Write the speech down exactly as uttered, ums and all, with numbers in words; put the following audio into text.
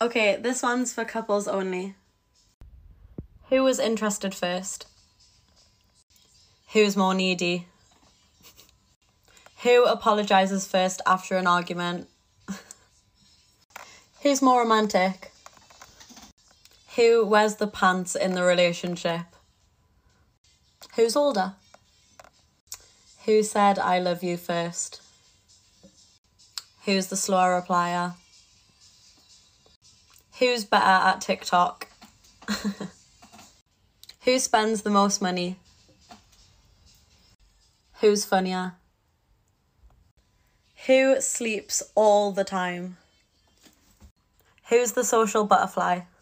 Okay, this one's for couples only. Who was interested first? Who's more needy? Who apologises first after an argument? Who's more romantic? Who wears the pants in the relationship? Who's older? Who said I love you first? Who's the slower replier? Who's better at TikTok? Who spends the most money? Who's funnier? Who sleeps all the time? Who's the social butterfly?